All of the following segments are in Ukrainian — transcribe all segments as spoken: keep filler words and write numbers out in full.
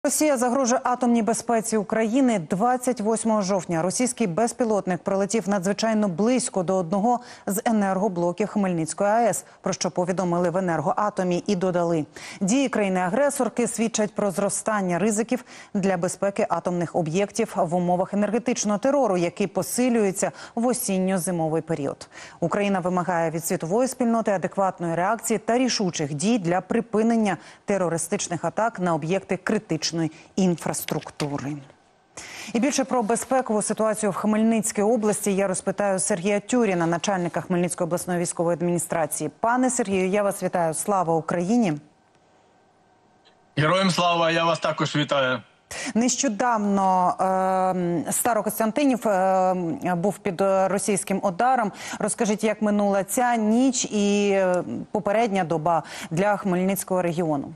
Росія загрожує атомній безпеці України. двадцять восьмого жовтня російський безпілотник пролетів надзвичайно близько до одного з енергоблоків Хмельницької АЕС, про що повідомили в «Енергоатомі» і додали. Дії країни-агресорки свідчать про зростання ризиків для безпеки атомних об'єктів в умовах енергетичного терору, який посилюється в осінньо-зимовий період. Україна вимагає від світової спільноти адекватної реакції та рішучих дій для припинення терористичних атак на об'єкти критичної інфраструктури. І більше про безпекову ситуацію в Хмельницькій області я розпитаю Сергія Тюріна, начальника Хмельницької обласної військової адміністрації. Пане Сергію, я вас вітаю. Слава Україні! Героям слава! Я вас також вітаю. Нещодавно е, Старокостянтинів е, був під російським ударом. Розкажіть, як минула ця ніч і попередня доба для Хмельницького регіону?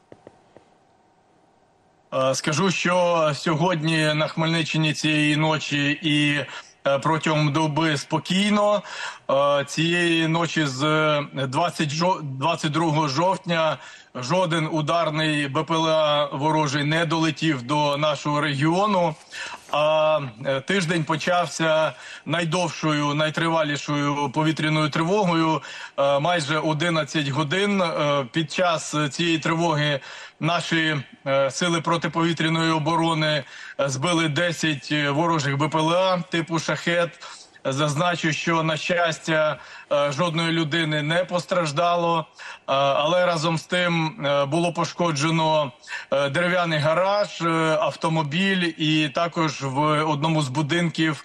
Скажу, що сьогодні на Хмельниччині цієї ночі і протягом доби спокійно. Цієї ночі з двадцять другого жовтня жоден ударний БПЛА ворожий не долетів до нашого регіону. А тиждень почався найдовшою, найтривалішою повітряною тривогою. Майже одинадцять годин. Під час цієї тривоги наші сили протиповітряної оборони збили десять ворожих БПЛА типу «Шахед». Зазначу, що, на щастя, жодної людини не постраждало, але разом з тим було пошкоджено дерев'яний гараж, автомобіль, і також в одному з будинків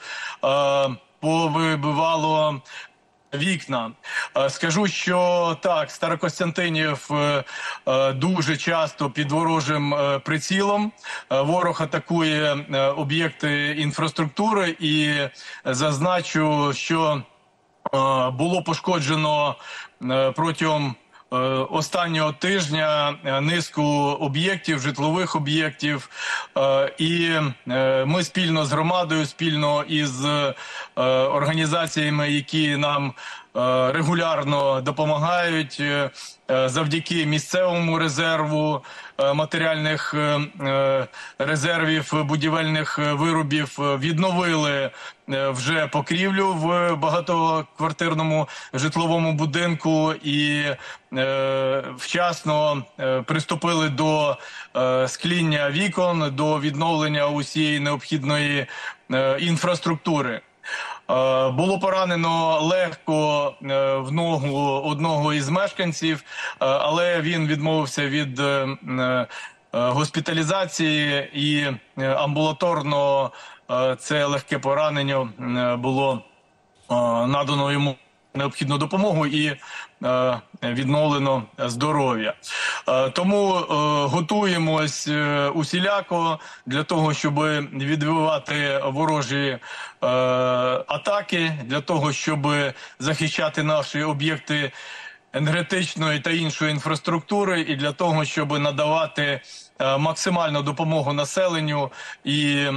повибивало вікна. Скажу, що так, Старокостянтинів дуже часто під ворожим прицілом. Ворог атакує об'єкти інфраструктури, і зазначу, що було пошкоджено протягом останнього тижня низку об'єктів, житлових об'єктів, і ми спільно з громадою, спільно із організаціями, які нам регулярно допомагають, завдяки місцевому резерву матеріальних резервів, будівельних виробів, відновили вже покрівлю в багатоквартирному житловому будинку і вчасно приступили до скління вікон, до відновлення усієї необхідної інфраструктури. Було поранено легко в ногу одного із мешканців, але він відмовився від госпіталізації, і амбулаторно це легке поранення було надано йому необхідну допомогу і відновлено здоров'я. Тому готуємось усіляко для того, щоб відбивати ворожі атаки, для того, щоб захищати наші об'єкти енергетичної та іншої інфраструктури, і для того, щоб надавати максимальну допомогу населенню і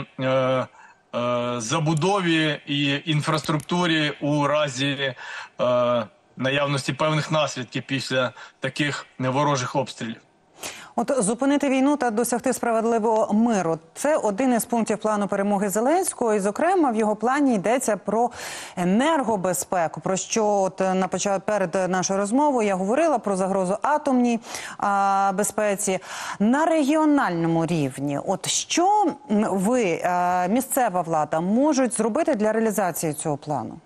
забудові і інфраструктурі у разі наявності певних наслідків після таких ворожих обстрілів. От зупинити війну та досягти справедливого миру – це один із пунктів плану перемоги Зеленського. І, зокрема, в його плані йдеться про енергобезпеку, про що от на початку, перед нашою розмовою я говорила про загрозу атомній а, безпеці. На регіональному рівні, от що ви, а, місцева влада, можуть зробити для реалізації цього плану?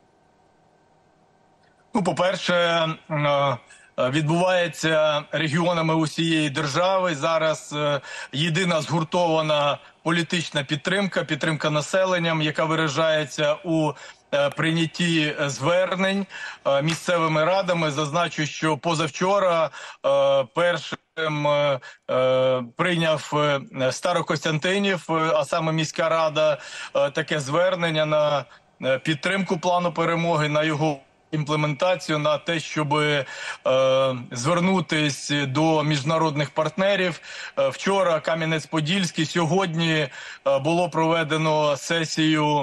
Ну, по-перше, відбувається регіонами усієї держави. Зараз єдина згуртована політична підтримка, підтримка населенням, яка виражається у прийнятті звернень місцевими радами. Зазначу, що позавчора першим прийняв Старокостянтинів, а саме міська рада, таке звернення на підтримку плану перемоги, на його імплементацію, на те, щоб е, звернутись до міжнародних партнерів. Е, вчора Кам'янець-Подільський, сьогодні е, було проведено сесію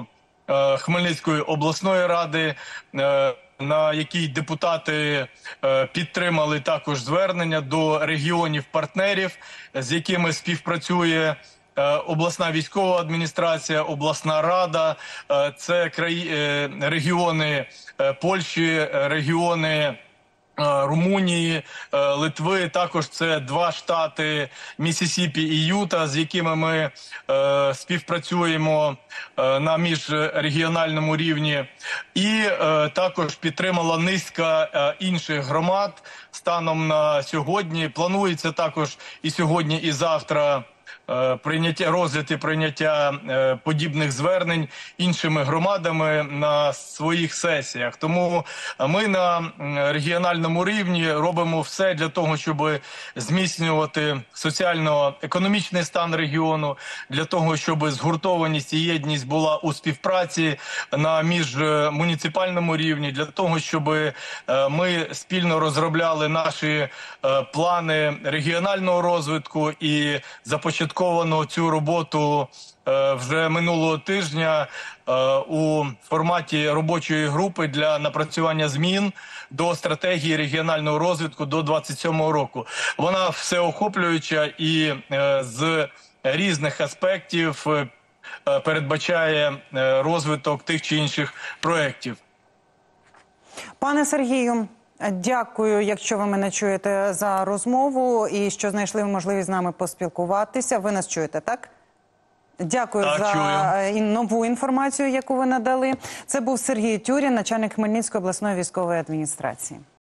е, Хмельницької обласної ради, е, на якій депутати е, підтримали також звернення до регіонів-партнерів, з якими співпрацює е, обласна військова адміністрація, обласна рада, е, це краї... е, регіони е, Польщі, регіони е, Румунії, е, Литви. Також це два штати Міссісіпі і Юта, з якими ми е, співпрацюємо е, на міжрегіональному рівні. І е, також підтримала низка е, інших громад станом на сьогодні. Планується також і сьогодні, і завтра е, прийняття, розгляд і прийняття е, подібних звернень іншими громадами на своїх сесіях. Тому ми на м, регіональному рівні робимо все для того, щоб зміцнювати соціально-економічний стан регіону, для того, щоб згуртованість і єдність була у співпраці на міжмуніципальному рівні, для того, щоб е, ми спільно розробляли наші е, плани регіонального розвитку і започатковано цю роботу е, вже минулого тижня е, у форматі робочої групи для напрацювання змін до стратегії регіонального розвитку до двадцять сьомого року. Вона всеохоплююча і е, з різних аспектів е, передбачає е, розвиток тих чи інших проєктів. Пане Сергію, дякую, якщо ви мене чуєте, за розмову і що знайшли можливість з нами поспілкуватися. Ви нас чуєте, так? Дякую Так, за чую. нову інформацію, яку ви надали. Це був Сергій Тюрін, начальник Хмельницької обласної військової адміністрації.